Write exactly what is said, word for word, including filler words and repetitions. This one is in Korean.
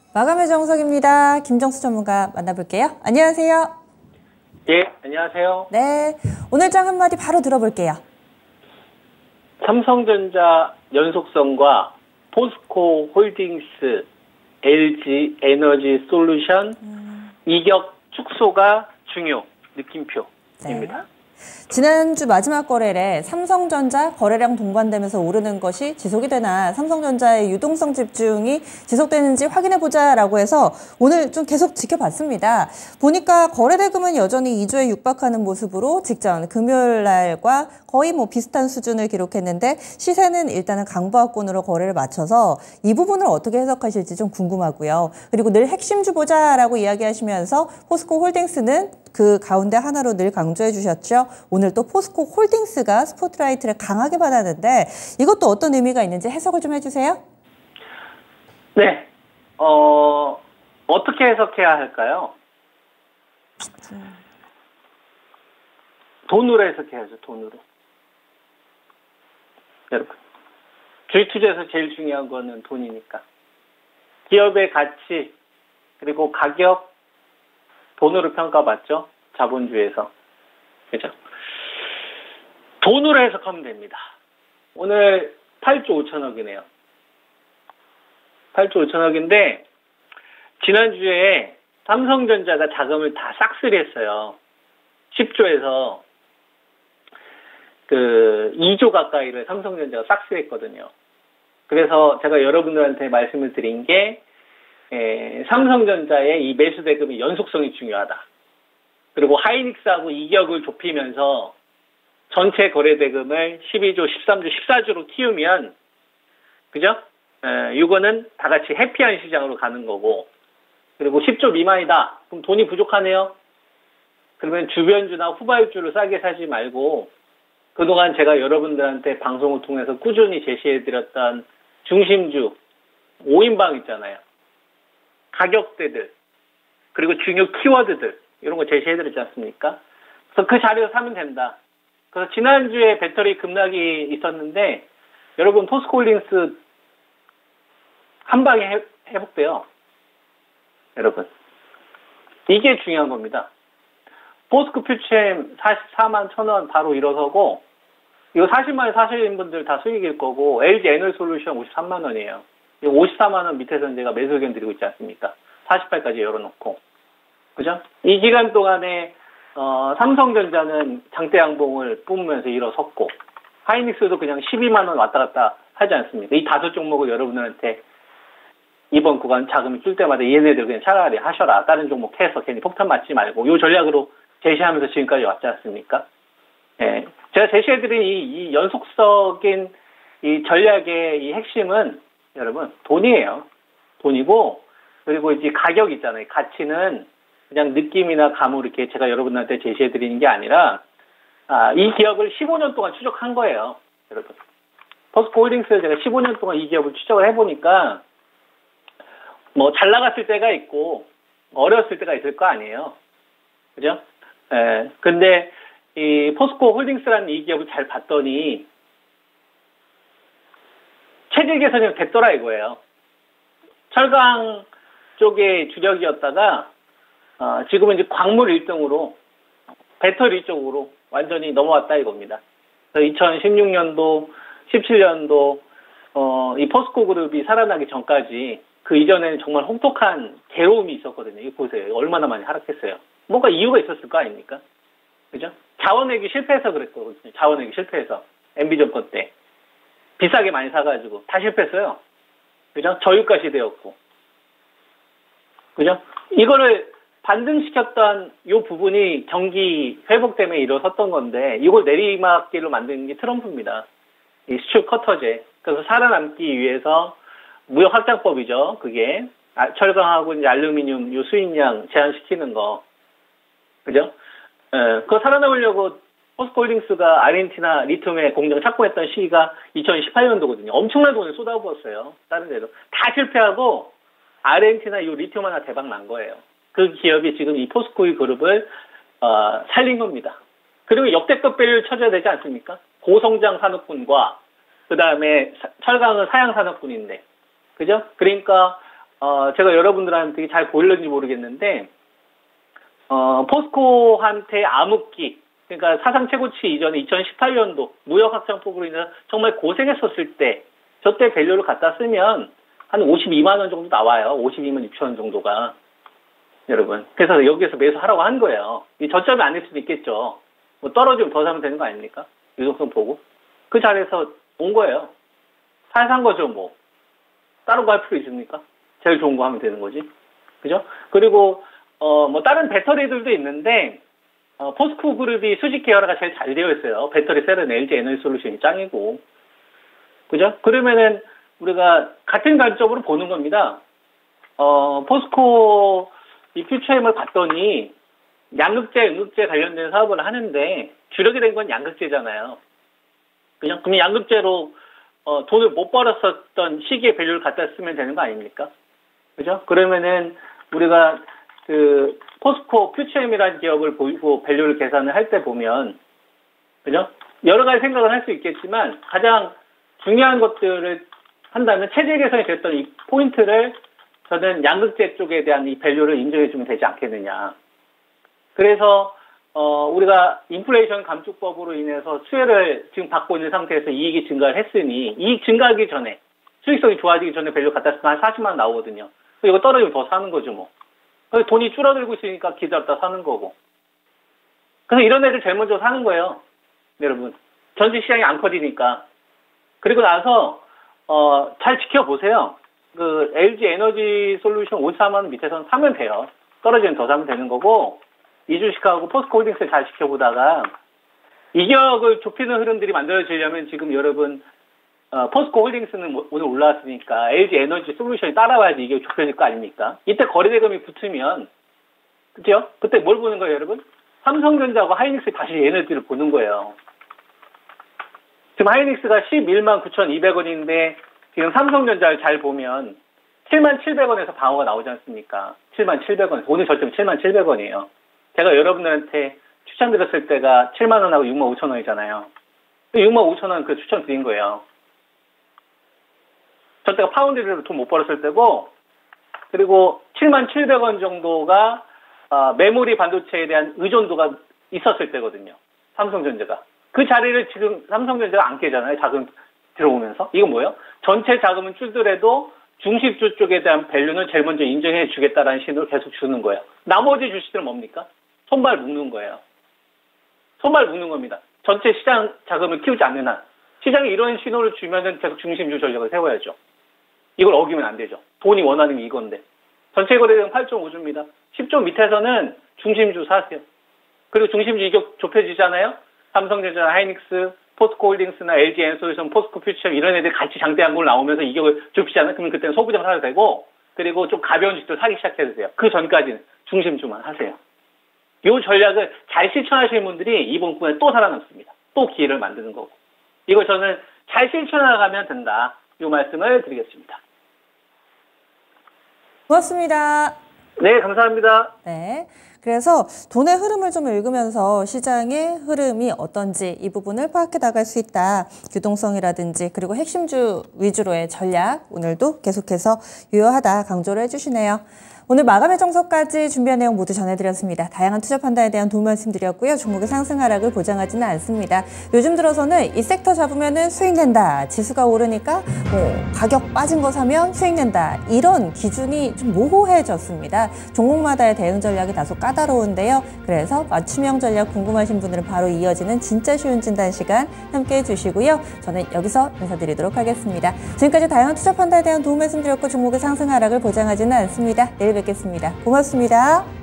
마감의 정석입니다. 김정수 전문가 만나볼게요. 안녕하세요. 예, 안녕하세요. 네, 오늘 장 한마디 바로 들어볼게요. 삼성전자 연속성과 포스코 홀딩스, 엘지 에너지 솔루션 음. 이격 축소가 중요 느낌표입니다. 네. 지난주 마지막 거래일에 삼성전자 거래량 동반되면서 오르는 것이 지속이 되나 삼성전자의 유동성 집중이 지속되는지 확인해보자라고 해서 오늘 좀 계속 지켜봤습니다. 보니까 거래대금은 여전히 이 조에 육박하는 모습으로 직전 금요일 날과 거의 뭐 비슷한 수준을 기록했는데 시세는 일단은 강보합권으로 거래를 마쳐서 이 부분을 어떻게 해석하실지 좀 궁금하고요. 그리고 늘 핵심주 보자라고 이야기하시면서 포스코 홀딩스는 그 가운데 하나로 늘 강조해 주셨죠. 오늘 또 포스코 홀딩스가 스포트라이트를 강하게 받았는데 이것도 어떤 의미가 있는지 해석을 좀 해주세요. 네, 어, 어떻게 해석해야 할까요? 돈으로 해석해야죠, 돈으로. 여러분, 주식 투자에서 제일 중요한 거는 돈이니까. 기업의 가치, 그리고 가격, 돈으로 평가받죠? 자본주의에서. 그죠? 돈으로 해석하면 됩니다. 오늘 팔조 오천억이네요. 팔조 오천억인데, 지난주에 삼성전자가 자금을 다 싹쓸이 했어요. 십조에서 그 이조 가까이를 삼성전자가 싹쓸이 했거든요. 그래서 제가 여러분들한테 말씀을 드린 게, 에, 삼성전자의 이 매수 대금의 연속성이 중요하다. 그리고 하이닉스하고 이격을 좁히면서 전체 거래 대금을 십이조, 십삼조, 십사조로 키우면, 그죠? 에, 이거는 다 같이 해피한 시장으로 가는 거고, 그리고 십조 미만이다. 그럼 돈이 부족하네요. 그러면 주변주나 후발주를 싸게 사지 말고, 그동안 제가 여러분들한테 방송을 통해서 꾸준히 제시해드렸던 중심주, 오인방 있잖아요. 가격대들, 그리고 중요 키워드들, 이런 거 제시해드렸지 않습니까? 그래서 그 자리에서 사면 된다. 그래서 지난주에 배터리 급락이 있었는데, 여러분, 포스코홀딩스 한 방에 해, 회복돼요. 여러분. 이게 중요한 겁니다. 포스코 퓨처엠 사십사만 천원 바로 일어서고, 이거 사십만 원 사시는 분들 다 수익일 거고, 엘지 에너지 솔루션 오십삼만 원이에요. 오십사만 원 밑에서 제가 매수 의견 드리고 있지 않습니까? 사십팔까지 열어놓고. 그죠? 이 기간 동안에, 어, 삼성전자는 장대 양봉을 뿜으면서 일어섰고, 하이닉스도 그냥 십이만 원 왔다 갔다 하지 않습니까? 이 다섯 종목을 여러분들한테 이번 구간 자금이 줄 때마다 얘네들 그냥 차라리 하셔라. 다른 종목 해서 괜히 폭탄 맞지 말고, 요 전략으로 제시하면서 지금까지 왔지 않습니까? 예. 제가 제시해드린 이, 이 연속적인 이 전략의 이 핵심은 여러분, 돈이에요. 돈이고, 그리고 이제 가격 있잖아요. 가치는 그냥 느낌이나 감으로 이렇게 제가 여러분한테 제시해드리는 게 아니라, 아, 이 기업을 십오 년 동안 추적한 거예요. 여러분. 포스코 홀딩스를 제가 십오 년 동안 이 기업을 추적을 해보니까, 뭐, 잘 나갔을 때가 있고, 어려웠을 때가 있을 거 아니에요. 그죠? 예. 근데, 이 포스코 홀딩스라는 이 기업을 잘 봤더니, 체질 개선이 됐더라 이거예요. 철강 쪽의 주력이었다가 어, 지금은 이제 광물 일 등으로 배터리 쪽으로 완전히 넘어왔다 이겁니다. 그래서 이천십육 년도, 십칠 년도 어, 이 포스코 그룹이 살아나기 전까지 그 이전에는 정말 혹독한 괴로움이 있었거든요. 이거 보세요. 얼마나 많이 하락했어요. 뭔가 이유가 있었을 거 아닙니까? 그죠? 자원외교 실패해서 그랬거든요. 자원외교 실패해서. 엠비 정권 때. 비싸게 많이 사가지고 다 실패했어요. 그죠? 저유가 시대였고. 그죠? 이거를 반등시켰던 이 부분이 경기 회복 때문에 일어섰던 건데, 이걸 내리막길로 만드는 게 트럼프입니다. 이 수출 커터제. 그래서 살아남기 위해서 무역 확장법이죠. 그게. 아, 철강하고 이제 알루미늄 요 수입량 제한시키는 거. 그죠? 에, 그거 살아남으려고 포스코 홀딩스가 아르헨티나 리튬의 공장 착공했던 시기가 이천십팔 년도거든요. 엄청난 돈을 쏟아부었어요. 다른 데도. 다 실패하고 아르헨티나 이 리튬 하나 대박 난 거예요. 그 기업이 지금 이 포스코 그룹을 어, 살린 겁니다. 그리고 역대급 밸류를 쳐줘야 되지 않습니까? 고성장 산업군과 그 다음에 철강은 사양 산업군인데, 그죠? 그러니까 어, 제가 여러분들한테 잘 보일는지 모르겠는데, 어, 포스코한테 암흑기, 그러니까 사상 최고치 이전에 이천십팔 년도 무역 확장폭으로 인해서 정말 고생했었을 때, 저때 밸류를 갖다 쓰면 한 오십이만 원 정도 나와요. 오십이만 육천 원 정도가. 여러분. 그래서 여기에서 매수하라고 한 거예요. 이 저점이 아닐 수도 있겠죠. 뭐 떨어지면 더 사면 되는 거 아닙니까? 유동성 보고. 그 자리에서 온 거예요. 살 산 거죠, 뭐. 다른 거 할 필요 있습니까? 제일 좋은 거 하면 되는 거지. 그죠? 그리고, 어, 뭐, 다른 배터리들도 있는데, 어, 포스코 그룹이 수직 계열화가 제일 잘 되어 있어요. 배터리 셀은 엘지 에너지 솔루션이 짱이고. 그죠? 그러면은, 우리가 같은 관점으로 보는 겁니다. 어, 포스코 이 퓨처엠을 봤더니, 양극재, 음극재 관련된 사업을 하는데, 주력이 된 건 양극재잖아요. 그냥, 그럼 양극재로, 어, 돈을 못 벌었었던 시기에 밸류를 갖다 쓰면 되는 거 아닙니까? 그죠? 그러면은, 우리가, 그, 포스코 퓨처엠이라는 기업을 보고 밸류를 계산을 할 때 보면, 그죠? 여러 가지 생각을 할 수 있겠지만, 가장 중요한 것들을 한다면, 체질 개선이 됐던 이 포인트를 저는 양극재 쪽에 대한 이 밸류를 인정해주면 되지 않겠느냐. 그래서, 어, 우리가 인플레이션 감축법으로 인해서 수혜를 지금 받고 있는 상태에서 이익이 증가를 했으니, 이익 증가하기 전에, 수익성이 좋아지기 전에 밸류 갖다 쓰면 한 사십만 원 나오거든요. 이거 떨어지면 더 사는 거죠, 뭐. 돈이 줄어들고 있으니까 기다렸다 사는 거고. 그래서 이런 애들 제일 먼저 사는 거예요. 여러분. 전체 시장이 안 커지니까. 그리고 나서, 어, 잘 지켜보세요. 그, 엘지 에너지 솔루션 오십사만 원 밑에서는 사면 돼요. 떨어지면 더 사면 되는 거고, 이주식하고 포스코 홀딩스를 잘 지켜보다가, 이격을 좁히는 흐름들이 만들어지려면 지금 여러분, 어, 포스코 홀딩스는 오늘 올라왔으니까 엘지 에너지 솔루션이 따라와야지 이게 좁혀질 거 아닙니까? 이때 거래대금이 붙으면, 그죠? 그때 뭘 보는 거예요, 여러분? 삼성전자하고 하이닉스 다시 얘네들을 보는 거예요. 지금 하이닉스가 십일만 구천이백 원인데, 지금 삼성전자를 잘 보면, 칠만 칠백 원에서 방어가 나오지 않습니까? 칠만 칠백 원. 오늘 저점 칠만 칠백 원이에요. 제가 여러분들한테 추천드렸을 때가 칠만 원하고 육만 오천 원이잖아요. 육만 오천 원 그 추천 드린 거예요. 저 때가 파운드리로 돈 못 벌었을 때고, 그리고 칠만 칠백 원 정도가 어, 메모리 반도체에 대한 의존도가 있었을 때거든요. 삼성전자가. 그 자리를 지금 삼성전자가 안 깨잖아요. 자금 들어오면서. 이건 뭐예요? 전체 자금은 줄더라도 중심주 쪽에 대한 밸류는 제일 먼저 인정해 주겠다라는 신호를 계속 주는 거예요. 나머지 주식들은 뭡니까? 손발 묶는 거예요. 손발 묶는 겁니다. 전체 시장 자금을 키우지 않는 한. 시장이 이런 신호를 주면은 계속 중심주 전략을 세워야죠. 이걸 어기면 안 되죠. 돈이 원하는 게 이건데. 전체 거래량은 팔 점 오 주입니다. 십 조 밑에서는 중심주 사세요. 그리고 중심주 이격 좁혀지잖아요. 삼성전자, 하이닉스, 포스코 홀딩스나 엘지 에너지솔루션, 포스코 퓨처 이런 애들 같이 장대한 걸 나오면서 이격을 좁히잖아요. 그러면 그때는 소부장 사도 되고, 그리고 좀 가벼운 주식도 사기 시작해도 돼요. 그 전까지는 중심주만 하세요. 이 전략을 잘 실천하시는 분들이 이번 구간에 또 살아남습니다. 또 기회를 만드는 거고. 이거 저는 잘 실천하가면 된다. 이 말씀을 드리겠습니다. 고맙습니다. 네, 감사합니다. 네. 그래서 돈의 흐름을 좀 읽으면서 시장의 흐름이 어떤지 이 부분을 파악해 나갈 수 있다. 유동성이라든지 그리고 핵심주 위주로의 전략 오늘도 계속해서 유효하다 강조를 해주시네요. 오늘 마감의 정석까지 준비한 내용 모두 전해드렸습니다. 다양한 투자 판단에 대한 도움 말씀드렸고요. 종목의 상승 하락을 보장하지는 않습니다. 요즘 들어서는 이 섹터 잡으면 수익 낸다. 지수가 오르니까 뭐 가격 빠진 거 사면 수익 낸다. 이런 기준이 좀 모호해졌습니다. 종목마다의 대응 전략이 다소 까다로운데요. 그래서 맞춤형 전략 궁금하신 분들은 바로 이어지는 진짜 쉬운 진단 시간 함께해 주시고요. 저는 여기서 인사드리도록 하겠습니다. 지금까지 다양한 투자 판단에 대한 도움 말씀드렸고 종목의 상승 하락을 보장하지는 않습니다. 내일 뵙겠습니다. 고맙습니다.